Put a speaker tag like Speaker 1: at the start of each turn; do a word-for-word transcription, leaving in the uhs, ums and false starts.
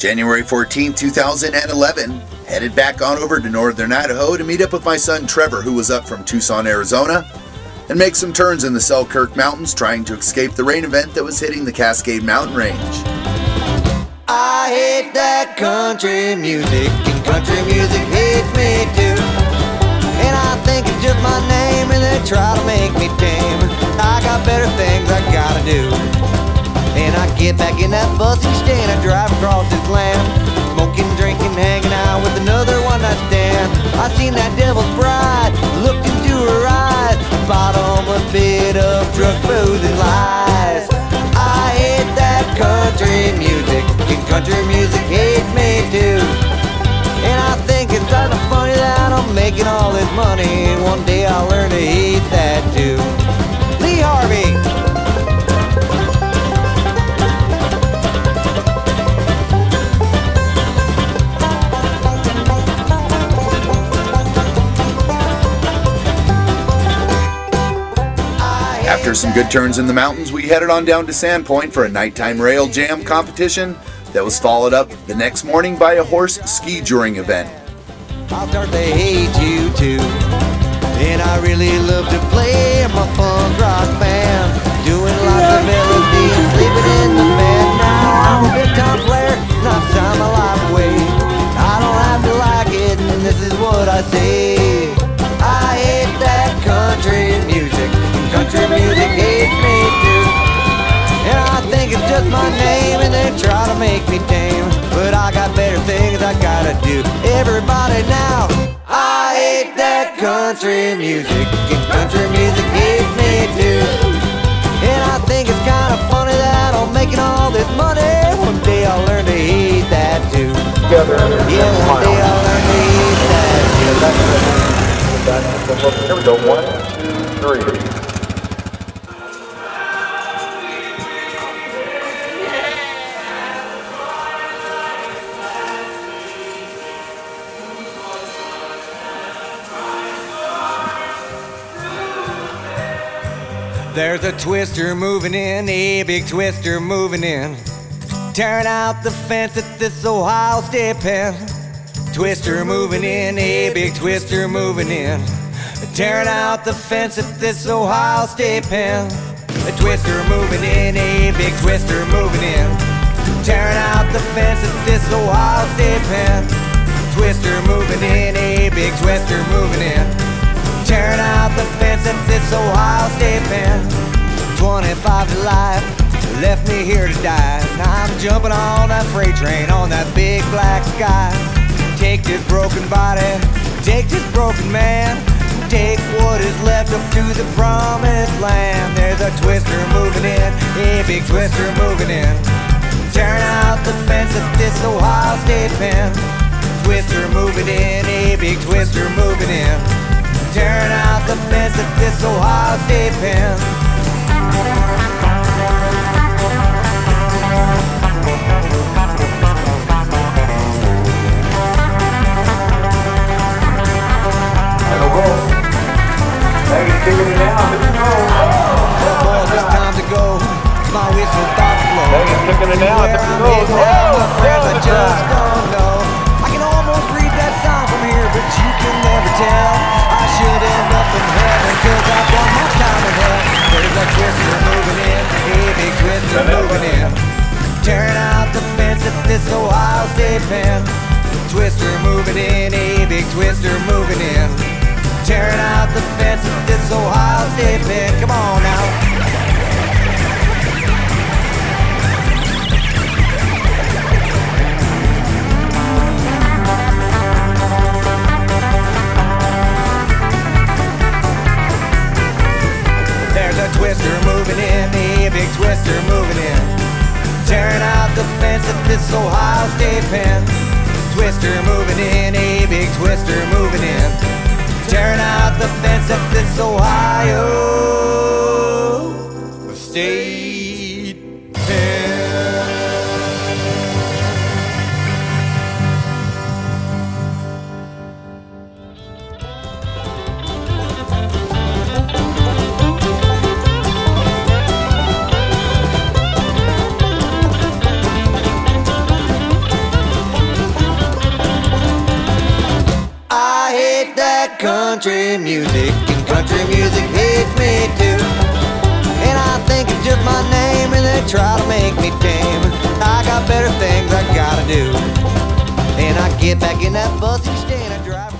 Speaker 1: January fourteenth, two thousand eleven, headed back on over to northern Idaho to meet up with my son Trevor, who was up from Tucson, Arizona, and make some turns in the Selkirks mountains trying to escape the rain event that was hitting the Cascade Mountain Range.
Speaker 2: I hate that country music, and country music hates me too. And I think it's just my name, and they try to make me tame. I got better things I gotta do. And I get back in that bus each day and I drive across this land, smoking, drinking, hanging out with another one night stand. I seen that devil's bride, looked into her eyes, bottomless pit of drug, booze, and lies. I hate that country music, and country music hates me too. And I think it's kind of funny that I'm making all this money, and one day I'll learn to hate that too. Lee Harvey.
Speaker 1: After some good turns in the mountains, we headed on down to Sandpoint for a nighttime rail jam competition that was followed up the next morning by a horse ski-joring event.
Speaker 2: I'll start to hate you too. And I really love to play my punk rock band, doing lots of melody and sleeping in the bed. Now I'm a big time player, not sign my life away. I don't have to like it, and this is what I say. I hate that country music, and country music hates me too. And I think it's just my name, and they try to make me tame, but I got better things I gotta do. Everybody now, I hate that country music, and country music hates me too. And I think it's kind of funny that I'm making all this money. One day I'll learn to hate that too.
Speaker 3: Together,
Speaker 2: yeah, one day I'll learn to hate that too.
Speaker 3: Here we go, one, two, three.
Speaker 2: There's a twister moving in, a big twister moving in, tearing out the fence at this Ohio State pen. Twister moving in, a big twister moving in, tearing out the fence at this Ohio State pen. A twister moving in, a big twister moving in, tearing out the fence at this Ohio State pen. Twister moving in, a big twister moving in, tearing out the fence at this Ohio State pen. twenty-five to life, left me here to die. Now I'm jumping on that freight train on that big black sky. Take this broken body, take this broken man, take what is left up to the promised land. There's a twister moving in, a big twister moving in, tearing out the fence at this Ohio State pen. Twister moving in, a big twister moving in, tearing out the fence at this Ohio State pen.
Speaker 3: Figuring it out, let's go.
Speaker 2: Oh, boys, it's time to go. My whistle's about to blow.
Speaker 3: Megan's kicking it out, let's go.
Speaker 2: My friends, I just don't know. I can almost read that sign from here, but you can never tell. I should end up in heaven, cause I've done my time in hell. There's a twister moving in, a big twister moving in, tearing out the fence at this Ohio State pen. Twister moving in, a big twister moving in, tearing out the fence at this Ohio State pen. Come on now. There's a twister moving in, a big twister moving in, tearing out the fence at this Ohio State pen. Twister moving in, a big twister moving in, tearing out the fence at this Ohio State pen. hate that country music, and country music hates me too. And I think it's just my name, and they try to make me tame. I got better things I gotta do. And I get back in that bus each day and I drive.